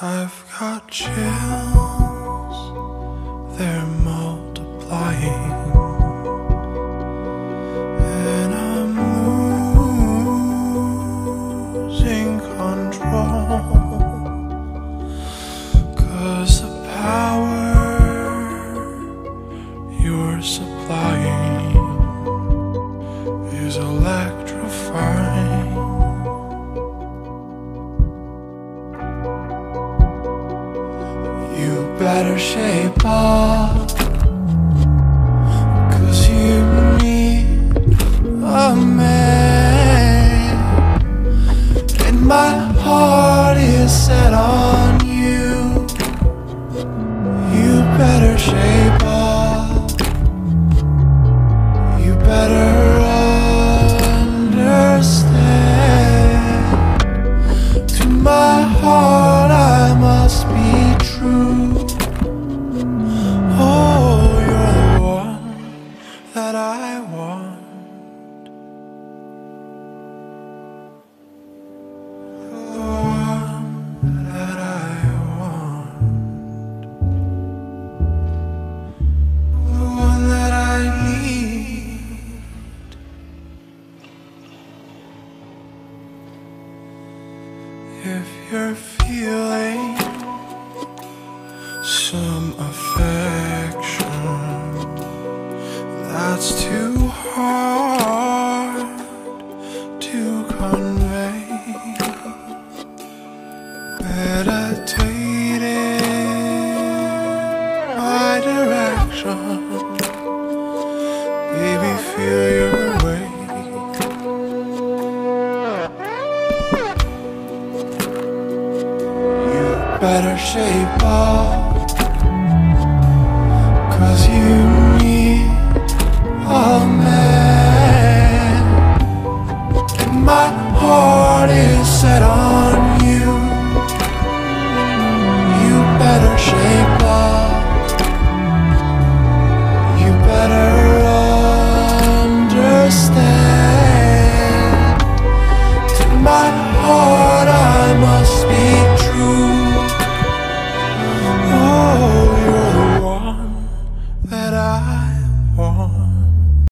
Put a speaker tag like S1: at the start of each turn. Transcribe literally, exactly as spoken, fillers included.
S1: I've got chills, they're multiplying, and I'm losing control, 'cause the power you're supplying is electrifying. You better shape up, 'cause you need a man, and my heart is set on you. You better shape up, you better understand. To my heart I must be true. Oh, you're the one that I want. The one that I want. The one that I need. If you're feeling some affection that's too hard to convey, meditate in my direction, baby, feel your way. You better shape up, 'cause you need a man, and my heart is set on you. You better shape up, you better understand. To my heart I must be true. Oh, you're the one that I want.